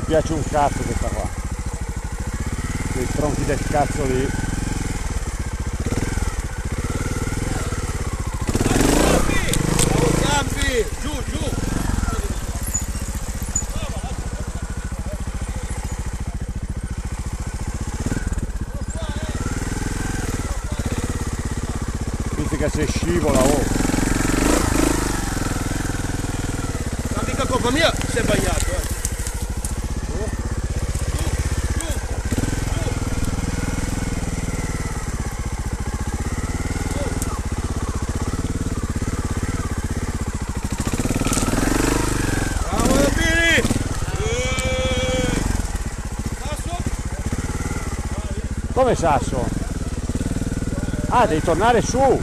piace un cazzo questa qua. Quei tronchi del cazzo lì. Campi! Giù, giù! Che se scivola, oh! Ma mica colpa mia, si è bagnato, Bravo Piri! Sasso? Come Sasso? Ah, devi tornare su!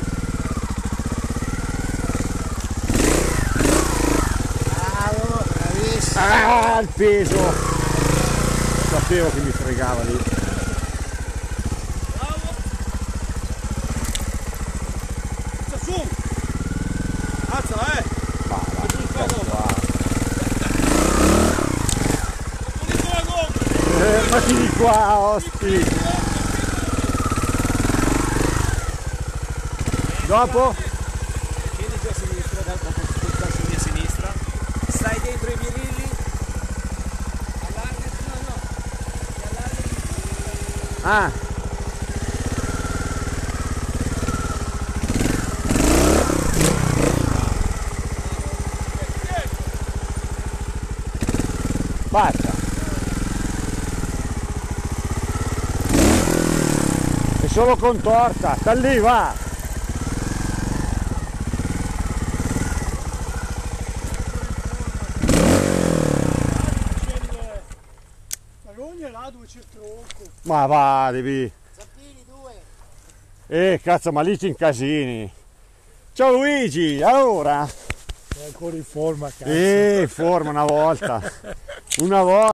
Ah, il peso! Sapevo che mi fregava lì. Bravo! Sta su! Alzala, Ma di qua, osti! Dopo? Scendi giù a sinistra, dopo scendi a sinistra, stai dentro i birilli, allargati, no, ti allarghi. Ah! Basta! È solo contorta, sta lì, va! là dove c'è il tronco. Ma va, devi... Zappini 2. Cazzo, ma lì ti incasini. Ciao Luigi, allora? È ancora in forma, cazzo. Forma una volta. Una volta.